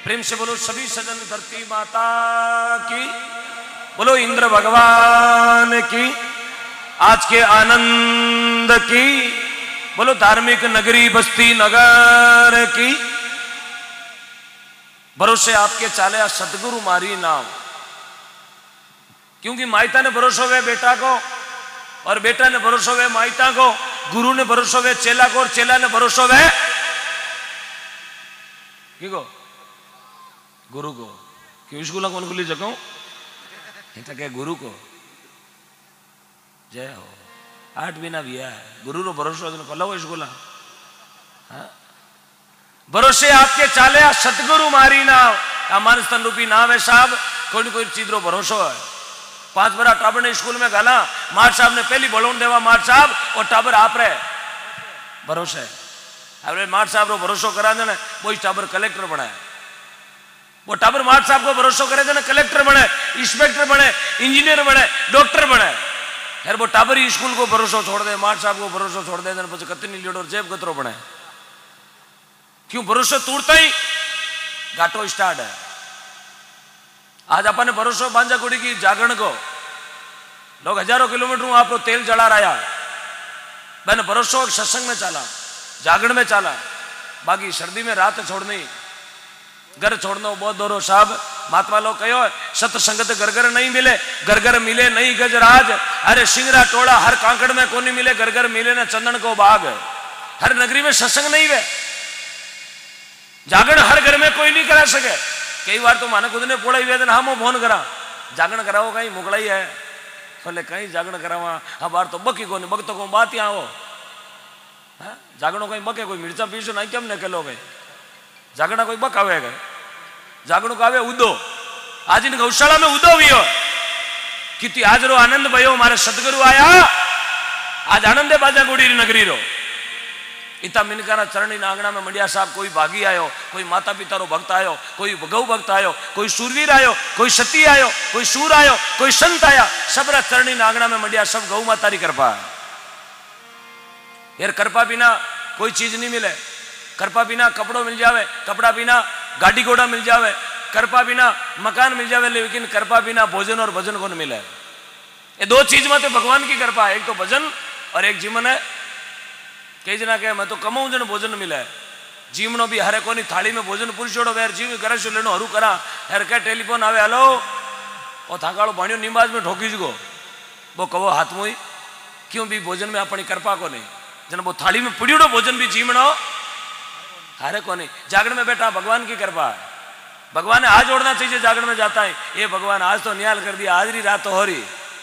प्रेम से बोलो सभी सजन धरती माता की, बोलो इंद्र भगवान की, आज के आनंद की, बोलो धार्मिक नगरी बस्ती नगर की। भरोसे आपके चाले सतगुरु मारी नाम, क्योंकि माइता ने भरोसा हुए बेटा को, और बेटा ने भरोसा हुए माइता को, गुरु ने भरोसा हुए चेला को, और चेला ने भरोसा हुए को गुरु को। क्यों स्कूल कौन खुली जगह क्या गुरु को जय हो। 8 महीना भी है गुरु रो भरोसा कलो स्कूल। भरोसे आपके चाले सतगुरु मारी नाव, हमारे स्तन रूपी नाव है साहब। कोई चीज रो भरोसा है। 5 बरा टाबर ने स्कूल में गाला, मार साहब ने पहली बोलोन देवा मार साहब, और टाबर आप रहे भरोसे। अरे मार साहब रो भरोसा करा देने वो टाबर कलेक्टर बनाए, वो टाबर मार साहब को भरोसा करे देने कलेक्टर बने, इंस्पेक्टर बने, इंजीनियर बने, डॉक्टर बने। यार वो टाबर ही स्कूल को भरोसा छोड़ दे, मार साहब को भरोसा छोड़ दे देने પછી कतनी लीडर जेब कतरो बने। क्यों भरोसा टूटता ही घाटो स्टार्ट है। आज अपन ने भरोसा बांजा कुड़ी की जागरण को, लोग हजारों किलोमीटर आप तेल जला रहा है, मैंने भरोसा सत्संग में चला, जागरण में चला। बाकी सर्दी में रात छोड़नी, घर छोड़ना बहुत दोरो साहब। महात्मा लोग कहो सत्संगत घर घर नहीं मिले, घर घर मिले नहीं गजराज। अरे सिंगरा टोड़ा हर कांकड़ में कोनी मिले, घर घर मिले ना चंदन को बाग। हर नगरी में सत्संग नहीं वे, जागरण हर घर में कोई नहीं करा सके। कई बार तो माने खुद ने पोड़ा वेदन हम फोन करा, जागरण कराओ कहीं मुगला ही है, बोले कहीं जागरण करावा। अब बार तो बकी को बक तो को बात यहाँ हो, जागरणों कहीं बके कोई मिर्चा पीसो नहीं केम ने कलो गए, जागरणा कोई बक आवे गए, जागरणों का आवे उदो। आज इन गौशाला में उदो भी हो, कितनी आज रो आनंद भयो, हमारे सतगुरु आया आज आनंदे बाजा गुड़ी नगरी रो। इतना मिनकारा चरणी आंगणा में मंडिया साहब कोई भागी आयो, कोई माता पिता रो भक्त आयो, कोई गौ भक्त आयो, कोई सूरवीर आयो, कोई सती आयो, कोई सूर आयो, कोई संत आया, सबरा चरणी आंगणा में मंडिया सब गौ माता री कृपा है। यार कृपा बिना कोई चीज नहीं मिले, कृपा बिना कपड़ों मिल जावे, कपड़ा बिना गाड़ी घोड़ा मिल जावे, कृपा बिना मकान मिल जावे, लेकिन कृपा बिना भोजन और भजन को नहीं मिले। ये 2 चीज में तो भगवान की कृपा है, एक तो भजन और एक जीवन है। कई जना कहे मैं तो कमाऊं जन भोजन मिले, जीवनो भी हरे कोनी थाली में भोजन पुरुषोड़ो वेर जीव करे सो लेनो हरू करा। यार क्या टेलीफोन आवे हेलो ओ थाकाड़ो भाणियो निम्बाज में ठोकी जगो वो कहो हाथ मुई। क्यों भी भोजन में अपनी कृपा को नहीं, जन वो थाली में पुड़ियोड़ो भोजन भी जीवनो हरे को नहीं। जागरण में बैठा भगवान की कृपा है, भगवान ने आज जोड़ना चाहिए जागरण में जाता है। ये भगवान आज तो नियाल कर दिया, आज री रात तो हो रही,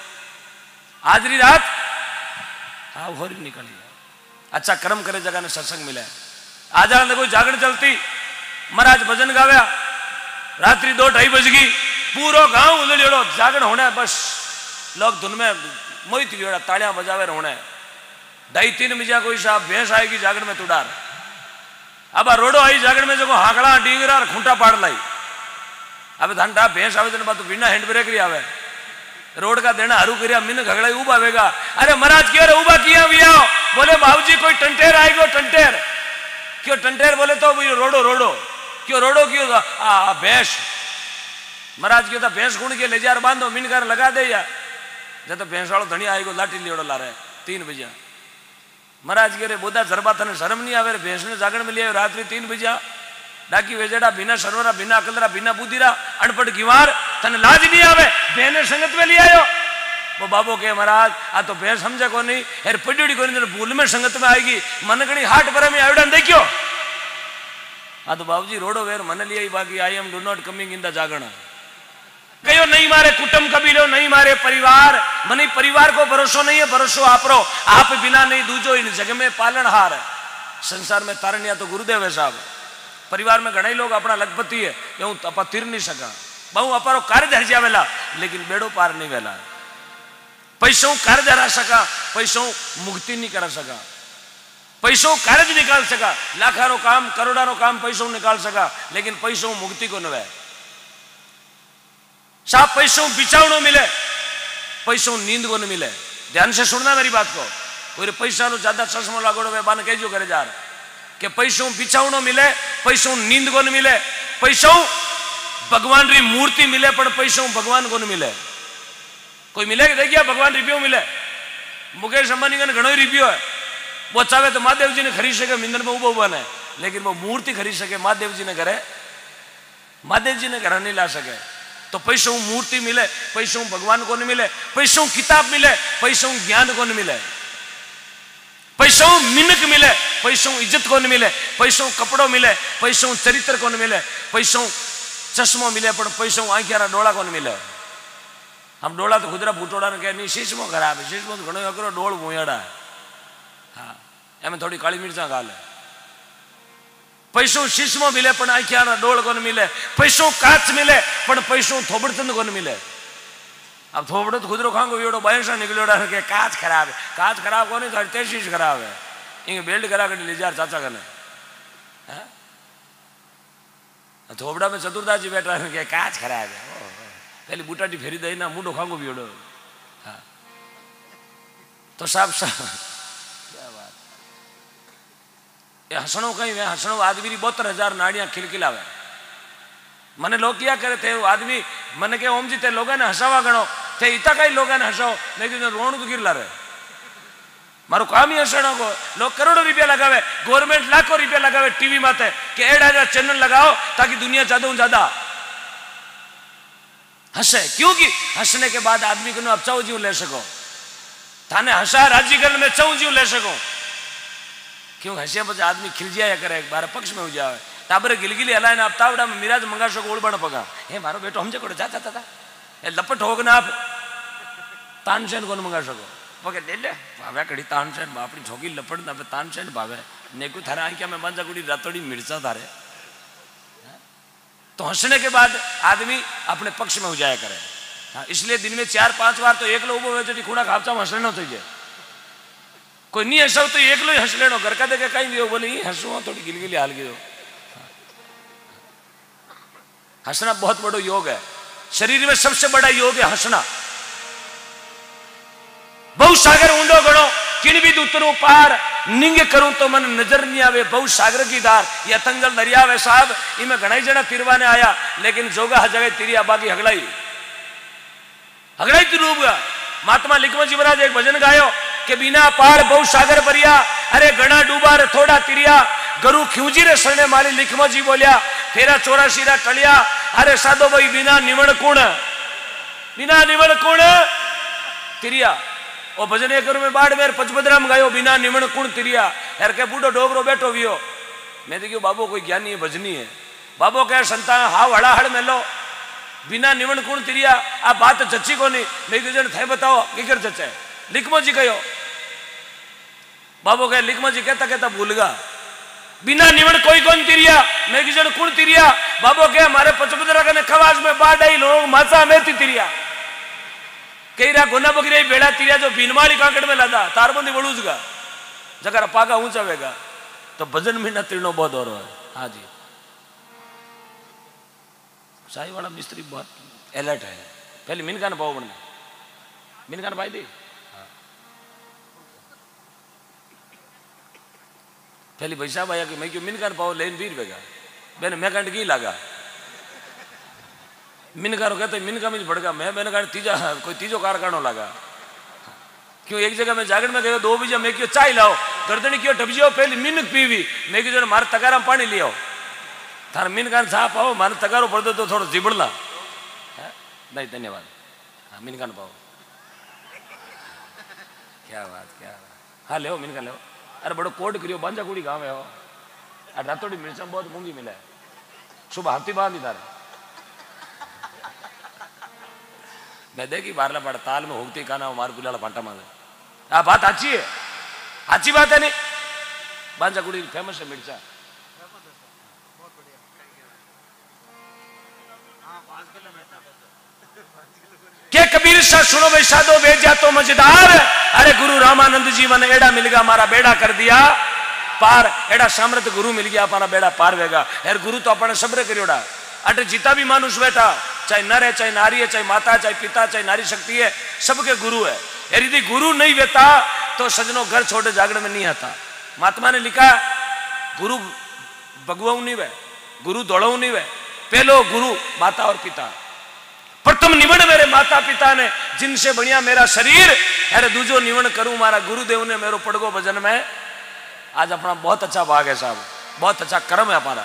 आज री रात हाँ हो रही निकली। अच्छा कर्म करे जगह ने सत्संग मिले। आज देखो जागरण चलती, महाराज भजन गाव्या, रात्रि 2-2:30 बज गई, पूरा गांव उलझेड़ो जागरण होने, बस लोग धुन में मोहित गया, तालियां बजावे होने। 2:30-3 बजे कोई साहब भैंस आएगी जागरण में तुडार, अब रोडो आई जागरण में जो हाकड़ा डींगरा और खूंटा पाड़ लाई। अब धंटा भैंस आवे तो बात बिना हैंड ब्रेक रही आवे, रोड का देना हरू करिया मिन घगड़ा उबा आवेगा। अरे महाराज क्यों रे उबा किया भी आओ, बोले बाबूजी कोई टंटेर आएगो टंटेर। क्यों टंटेर बोले तो रोडो रोडो क्यों रोडो क्यों भैंस। महाराज क्यों था भैंस गुण के ले जा बांधो मिन कर लगा दे या जब तो भैंस वालों धनी आएगो लाठी लियोड़ो ला रहे 3 बजे। महाराज के रे बोधा जरबा तने शर्म नहीं आवे, भैंस ने जागरण में लिया रात्रि 3 बजे डाकी वेजड़ा बिना सरवरा बिना अकलरा बिना बुद्धीरा अनपढ़ गिवार तने लाज नहीं आवे, भैंस संगत में लिया आयो। वो बाबो के महाराज आ तो भैंस समझे को नहीं, यार पड़ी को नहीं भूल में संगत में आएगी, मन गणी हाट पर में आयोडन देखियो। हाँ तो बाबूजी रोडो वेर मन लिया बाकी I am do not coming in the Jagran. कहो नहीं मारे कुटुंब कबीलो नहीं मारे परिवार, मनी परिवार को भरोसा नहीं है, भरोसा आपरो आप बिना नहीं दूजो इन जग में पालनहार। संसार में तारनिया तो गुरुदेव है साहब, परिवार में घना लोग अपना लखपति है, यूं अपा तीर नहीं सका, बहु अपारो कार्य धर जावेला लेकिन बेड़ो पार नहीं वेला। पैसों कार्य धरा सका, पैसों मुक्ति नहीं करा सका, पैसों कार्य निकाल सका, लाखारो काम करोड़ारो काम पैसों निकाल सका, लेकिन पैसों मुक्ति को न वे साहब। पैसों बिचावनो मिले, पैसों नींद को न मिले। ध्यान से सुनना मेरी बात को, कोई पैसा नो ज्यादा चश्मा लागोड़ो वे बान कहजो करे जा रहा कि पैसों बिचावनो मिले, पैसों नींद को न मिले, पैसों भगवान री मूर्ति मिले पर पैसों भगवान को नहीं मिले। कोई मिले कि देखिए भगवान रिपियो मिले। मुकेश अंबानी का घणो रिपियो है, वो चाहे तो महादेव जी ने खरीद सके, मिंदर में उबो बने, लेकिन वो मूर्ति खरीद सके महादेव जी ने करे, महादेव जी ने घर नहीं ला सके। तो पैसों मूर्ति मिले, पैसों भगवान को नहीं मिले, पैसों किताब मिले, पैसों ज्ञान को नहीं मिले, पैसों मिनक मिले, पैसों इज्जत को नहीं मिले, पैसों कपड़ों मिले, पैसों चरित्र को नहीं मिले, पैसों चश्मो मिले पर पैसों आंखियारा डोला को नहीं मिले। हम डोला तो खुदरा फूटोड़ा ने कहे नहीं शीशमो खराब है, शीशमो तो घणो अकरो डोल मुयाड़ा है। हाँ एम थोड़ी काली मिर्चा गाल है। पैसों शीशमो मिले पर आंखियारा डोल को नहीं मिले, पैसों काच मिले पर पैसों थोबड़चंद को नहीं मिले। अब थोबड़ो तो खुदरो खांगो योड़ो बायसा निकलोड़ा के काच खराब है, काच खराब को नहीं तो तेशीश खराब है, इंगे बेल्ट करा कर ले जार चाचा कने। थोबड़ा में चतुर्दास जी बैठा है के काच खराब है, पहले बूटाटी फेरी दे ना मुंडो खांगो बियोड़ो। हाँ तो साहब क्या बात, ये हसणो कहीं वे हसणो आदमी 72,000 नाड़ियां खिलखिलावे। मने लोग क्या करे थे वो आदमी मने के ओम जी ते लोगों ने हसावा गणो थे इतना कई लोगों ने हसाओ नहीं तो रोण तो गिर ला रहे। मारो काम ही हसणो को, लोग करोड़ों रुपया लगावे, गवर्नमेंट लाखों रुपया लगावे टीवी माते कि 1,000 चैनल लगाओ ताकि दुनिया ज्यादा हंसे। क्योंकि हंसने के बाद आदमी को अब चाऊ जीव ले सको, थाने हंसा राजी करने में चाऊ जीव ले सको। क्यों हंसिया बच्चा आदमी खिल जाया करे, एक बार पक्ष में हो जाए टाबरे गिलगिली हलाए ना, अब तावड़ा में मिराज मंगा सको ओळबण पगा हे मारो बेटो हमजे कोड़े जा ए लपट होग ना आप तानसेन को मंगा सको ओके दे ले भावे कड़ी तानसेन बापड़ी झोगी लपट ना तानसेन भावे नेकु थारे आंखिया में मांजा कुड़ी रातोड़ी मिर्चा थारे। तो हंसने के बाद आदमी अपने पक्ष में हो जाया करे। हाँ इसलिए दिन में 4-5 बार तो एक लोग वेचो खूणा खापचा हंस लेनो थी जाए, कोई नहीं हंसाओ तो एक लो हंस लेनो, घर का देखे कहीं भी हो बोले हंसू थोड़ी गिलगिली हाल गई। हंसना बहुत बड़ा योग है, शरीर में सबसे बड़ा योग है हंसना। बहु सागर ऊंडो गणो किन भी उतरू पार, निंग करूं तो मन नजर नहीं आवे बहु सागर की धार। ये अतंगल दरिया वे साहब इनमें घना जना तिरवाने आया, लेकिन जोगा जगह तिरिया बाकी हगड़ाई तिरूब गया। महात्मा लिखमो जी महाराज एक भजन गायो कि बिना पार बहु सागर बरिया, अरे घना डूबा रे थोड़ा तिरिया, गरु खिउजी रे सरने मारी लिखमो जी बोलिया, फेरा 84 रा टलिया, अरे साधो भाई बिना निवण कुण तिरिया। और भजन एक में बाढ़ मेर पचपदराम गायो बिना निवण कुण तिरिया। यार के बूढ़ो डोगरो बैठो वियो, मैं देखियो बाबू कोई ज्ञानी है भजनी है, बाबो कहे संता हाव हड़ाहड़ मेलो बिना निवण कुण तिरिया। आ बात चची को नहीं, मैं जन थे बताओ किकर चचे लिखमो जी कहो। बाबो कहे लिखमो जी कहता कहता भूल गा बिना निवण कोई कौन तिरिया, मैं जन कुण तिरिया। बाबो कहे हमारे पचपदरा कने खवास में बाढ़ आई लोग माचा में तिरिया, कई रा गोना बकरी बेड़ा तिरिया जो बीनमाली काकड़ में लादा तारबंदी बड़ूजगा जगह पागा ऊंचा वेगा। तो भजन में न तीर्णो बहुत और है। हाँ जी शाही वाला मिस्त्री बहुत अलर्ट है। पहले मिनका न पाओ बनना, मिनका न पाई दी पहले पैसा आया कि मैं क्यों मिनका न पाओ लेन 20 रुपए का मैंने मैं कंट की लागा मिनकारो कहते मिनका में भड़का मैंने कहा तीजा कोई तीजो कारखानो लगा। क्यों एक जगह मैं जागरण में गया 2 बजे मैं क्यों चाय लाओ गर्दनी क्यों टपजियो पहले मिनक पीवी, मैं क्यों मारे तगारा में पानी लियो थार मिनका साफ पाओ मारे तगारो पड़ दो तो थोड़ा जिबड़ला नहीं धन्यवाद। हाँ मिनका पाओ क्या बात क्या बात। हाँ ले मिनका ले, अरे बड़ो कोड करियो बांजा कुड़ी गाँव है हो, रातोड़ी मिर्चा बहुत मूंगी मिला है, सुबह हाथी बांधी थारे मैं देखी बारला पड़ा ताल में होगती खाना मार गुलाला फांटा मारे। आ बात अच्छी है, अच्छी बात है नहीं। बांजा कुड़ी फेमस है मिर्चा के कबीर सा सुनो भाई साधो भेजा तो मजेदार, अरे गुरु रामानंद जीवन एड़ा मिल गया हमारा बेड़ा कर दिया पार, एड़ा सामर्थ गुरु मिल गया हमारा बेड़ा पार वेगा। यार गुरु तो अपने सब्र करियोड़ा, अटे जितना भी मानुष बैठा चाहे नर है चाहे नारी है चाहे माता चाहे पिता चाहे नारी शक्ति है सबके गुरु है। यार यदि गुरु नहीं बेता तो सजनों घर छोड़े जागरण में नहीं आता। महात्मा ने लिखा गुरु भगवाऊ नहीं वे, गुरु दौड़ाऊ नहीं वे, पहलो गुरु माता और पिता, प्रथम निवण मेरे माता पिता ने, जिनसे बढ़िया मेरा शरीर, अरे दूजो निवण करूं मारा गुरुदेव ने मेरो पड़गो भजन में। आज अपना बहुत अच्छा भाग है साहब, बहुत अच्छा कर्म है हमारा।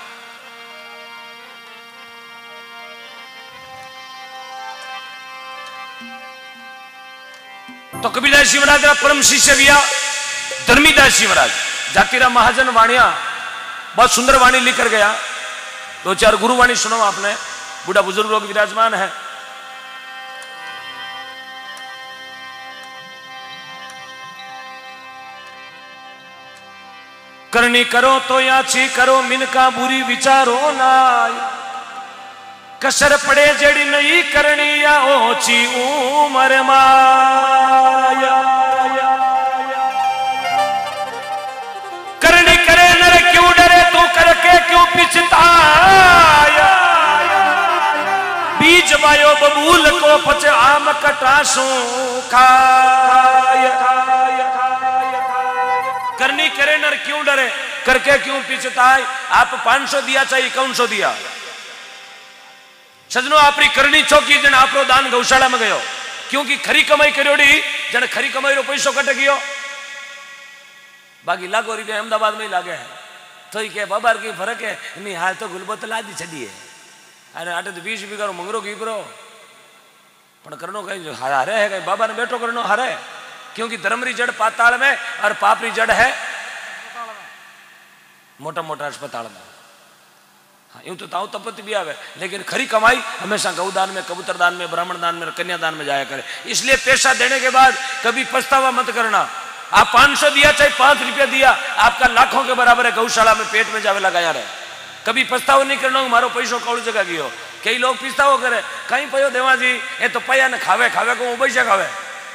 तो कबीरदास जी महाराज परम शिष्य भैया धर्मीदास जी महाराज, जातिराम महाजन वाणिया, बहुत सुंदर वाणी लिखकर गया। 2-4 गुरुवाणी सुनो आपने, बूढ़ा बुजुर्ग लोग विराजमान है। करनी करो तो याची करो, मिनका बुरी विचारो ना, कसर पड़े जड़ी नहीं करनी या ओची उमर माया। करनी करे नर क्यों डरे, तू करके क्यों पिछताया। बीज बायो बबूल को पच आम कटासू खाया। करनी करे नर क्यों डरे, करके क्यों पिछताए। आप 500 दिया चाहे 5100 दिया, सजनो आपरी करनी चौकी जन आपरो दान गौशाला में गयो, क्योंकि खरी कमाई करोड़ी जन खरी कमाई रो पैसो कट गयो। बाकी लाखों रुपया अहमदाबाद में ही लागे है, तो ही के बाबार की फर्क है नहीं। हाल तो गुलबत लादी छड़ी है, अरे आटे तो 20 बीघा मंगरो कीपरो, पण करनो कहीं हारे है, कहीं बाबा ने बैठो करनो हारे, क्योंकि धर्म री जड़ पाताल में और पाप री जड़ है मोटा मोटा अस्पताल में। हाँ, यूं तो ताऊ तपत भी आवे, लेकिन खरी कमाई हमेशा गौदान में, कबूतर दान में, ब्राह्मण दान में, कन्यादान में जाया करे। इसलिए पैसा देने के बाद कभी पछतावा मत करना। आप 500 दिया चाहे 5 रुपया दिया, आपका लाखों के बराबर है। गौशाला में पेट में जावे लगाया रहे, कभी पछतावा नहीं करना मारो पैसो कौड़ जगह गयो। कई लोग पछतावो करे, कहीं पयो देवा जी ये तो पया ने खावे खावे को पैसा खावे,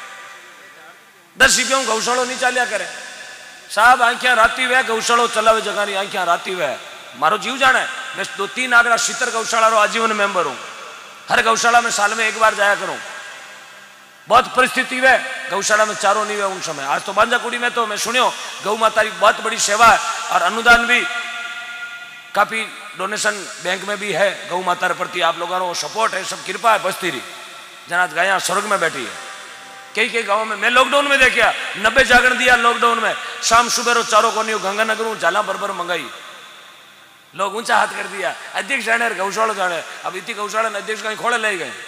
10 रुपया गौशालो नहीं चालिया करे। साहब आंखिया राती वे गौशालो चलावे जगह आंखिया राती वे, मारो जीव जाने। मैं 2-3 आगरा शीतर गौशाला रो आजीवन मेंबर हूं, हर गौशाला में साल में 1 बार जाया करूं। बहुत परिस्थिति वे गौशाला में चारों नहीं वे उन समय। आज तो बांजाकुड़ी में तो मैं सुनियो गौ माता की बहुत बड़ी सेवा है, और अनुदान भी काफी डोनेशन बैंक में भी है। गौ माता प्रति आप लोगों को सपोर्ट है, सब कृपा है। बस्ती रही जनात गाया स्वर्ग में बैठी है। कई गांवों में मैं लॉकडाउन में देखा 90 जागरण दिया लॉकडाउन में, शाम सुबह रो चारों को नहीं गंगानगर झाला बरबर मंगाई, लोग ऊंचा हाथ कर दिया। अध्यक्ष जाने गौशाला जाने, अब इतनी गौशाला अध्यक्ष कहीं खोले ले गए।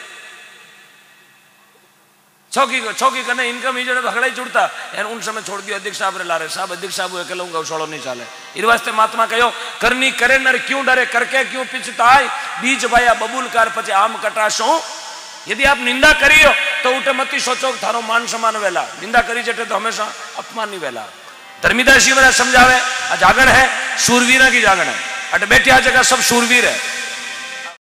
चौकी करने इनकम ही जो भगड़ा ही जुड़ता है, उन समय छोड़ दिया अध्यक्ष साहब ने ला रहे। साहब अध्यक्ष साहब अकेला गौशाला नहीं चाले। इस वास्ते महात्मा कहो करनी करे नर क्यों डरे, करके क्यों पिछताए। बीज बाया बबूल कार पचे आम कटाशो। यदि आप निंदा करियो तो उठे मती सोचो थारो मान सम्मान वेला, निंदा करी जटे तो हमेशा अपमान नहीं वेला। धर्मीदास जी मेरा समझावे, जागरण है शूरवीर की जागरण है, अट बैठिया जगह सब शूरवीर है।